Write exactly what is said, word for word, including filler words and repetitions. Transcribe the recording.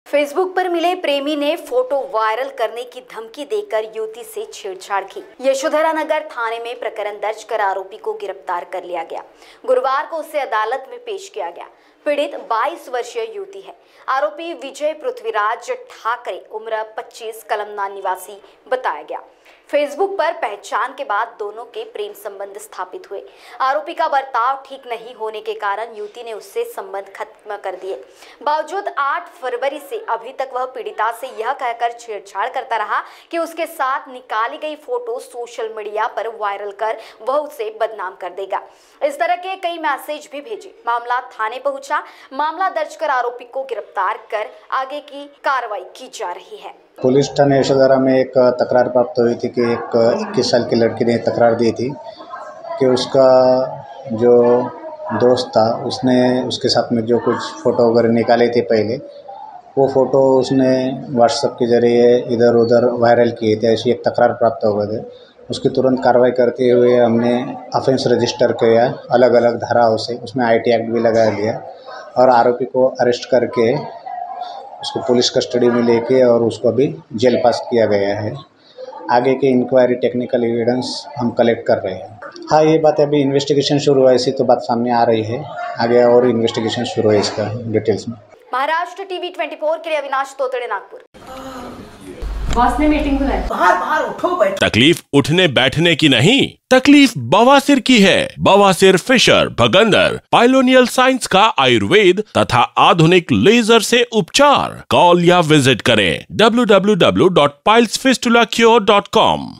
Facebook पर मिले प्रेमी ने फोटो वायरल करने की धमकी देकर युवती से छेड़छाड़ की। यशोधरा नगर थाने में प्रकरण दर्ज कर आरोपी को गिरफ्तार कर लिया गया। गुरुवार को उसे अदालत में पेश किया गया। पीड़ित बाईस वर्षीय युवती है। आरोपी विजय पृथ्वीराज ठाकरे उम्र पच्चीस कलमना निवासी बताया गया। फेसबुक पर पहचान के बाद दोनों के प्रेम संबंध स्थापित हुए। आरोपी का बर्ताव ठीक नहीं होने के कारण युवती ने उससे संबंध खत्म कर दिए। बावजूद आठ फरवरी से अभी तक वह पीड़िता से यह कहकर छेड़छाड़ करता रहा कि उसके साथ निकाली गई फोटो सोशल मीडिया पर वायरल कर वह उसे बदनाम कर देगा। इस तरह के कई मैसेज भी भेजे। मामला थाने पहुंचा। मामला दर्ज कर आरोपी को गिरफ्तार कर आगे की कार्रवाई की जा रही है। पुलिस थाने यशोधरा में एक तकरार प्राप्त हुई थी कि एक इक्कीस साल की लड़की ने तकरार दी थी कि उसका जो दोस्त था उसने उसके साथ में जो कुछ फ़ोटो वगैरह निकाले थे पहले, वो फ़ोटो उसने व्हाट्सएप के ज़रिए इधर उधर वायरल किए थे। ऐसी एक तकरार प्राप्त हो गए थे। उसकी तुरंत कार्रवाई करते हुए हमने ऑफेंस रजिस्टर किया अलग अलग धाराओं से। उसमें आई टी एक्ट भी लगा लिया और आरोपी को अरेस्ट करके उसको पुलिस कस्टडी में लेके और उसको अभी जेल पास किया गया है। आगे की इंक्वायरी टेक्निकल एविडेंस हम कलेक्ट कर रहे हैं। हाँ, ये बात अभी इन्वेस्टिगेशन शुरू है, ऐसी तो बात सामने आ रही है। आगे और इन्वेस्टिगेशन शुरू है इसका डिटेल्स में। महाराष्ट्र टीवी चौबीस के लिए अविनाश तोतड़े, नागपुर। बॉस ने मीटिंग बुलाई। बाहर बाहर उठो बैठो। तकलीफ उठने बैठने की नहीं, तकलीफ बवासीर की है। बवासीर, फिशर, भगंदर, पाइलोनियल साइंस का आयुर्वेद तथा आधुनिक लेजर से उपचार। कॉल या विजिट करें W W W dot piles fistula cure dot com.